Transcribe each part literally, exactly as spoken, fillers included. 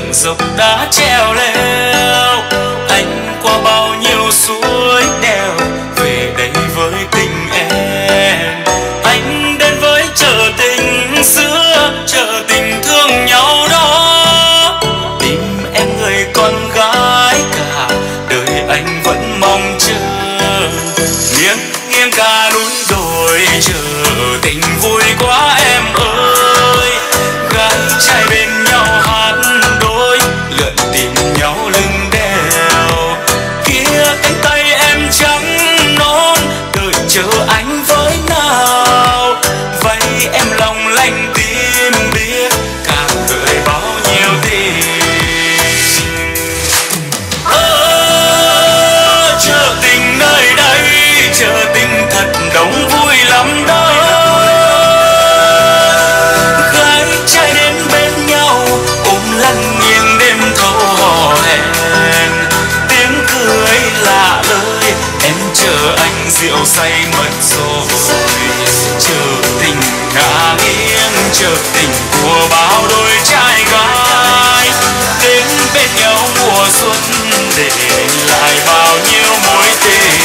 đường dốc đã treo leo, anh qua bao nhiêu suối đèo về đây với tình em. Anh đến với chợ tình xưa, chợ tình thương nhau đó, tìm em người con gái cả đời anh vẫn mong chờ. Nghiêng nghiêng cả núi đồi chờ tình vui quá em ơi, gái trai bên nhau hát đôi lượn tìm nhau lưng đèo. Kia cánh tay em trắng non đợi chờ anh với nào, vậy em lòng lanh tim biết càng gợi bao nhiêu tình. Ơ chợ tình nơi đây, chợ tình thật đông vui lắm đó, gái trai đến bên nhau ôm lăn nghiêng đêm thâu hò hẹn. Tiếng cười lạ lời em chờ anh rượu say mất rồi, chờ tình ngả nghiêng, chờ tình của bao đôi trai gái đến bên nhau mùa xuân để lại bao nhiêu mối tình.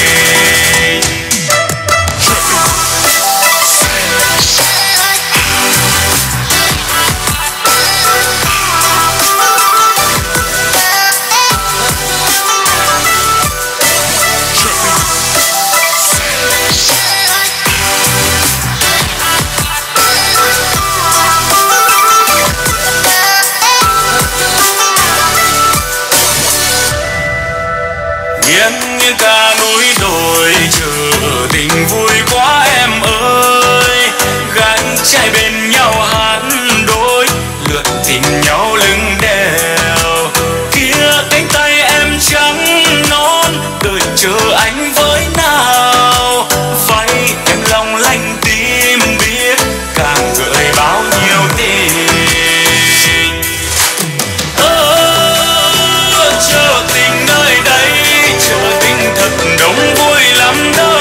Nghiêng nghiêng cả núi đồi chờ tình vui quá em ơi, gái trai bên nhau hát đôi lượn tìm nhau lưng đèo. Kia cánh tay em trắng non đợi chờ anh với nào, vậy em lòng lanh tim biết càng gợi bao nhiêu tình. Ơ chợ tình nơi đây, chợ tình thật đông vui lắm đó,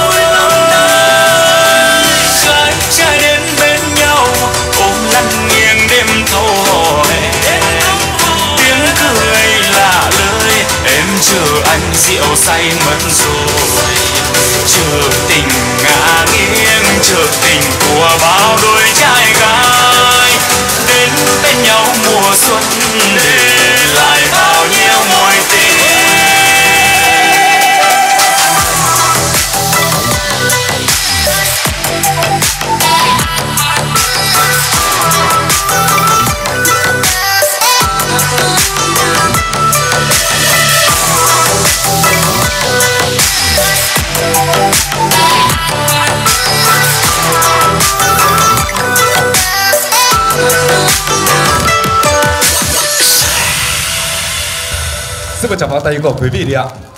gái trai đến bên nhau ôm lăn nghiêng đêm thâu hò hẹn. Tiếng cười lạ lời em chờ anh rượu say mất rồi, chờ tình ngả nghiêng, chờ tình của bao đôi trai gái đến bên nhau mùa xuân để lại bao nhiêu mối tình. Xin mời chào pháo tay của quý vị đi ạ.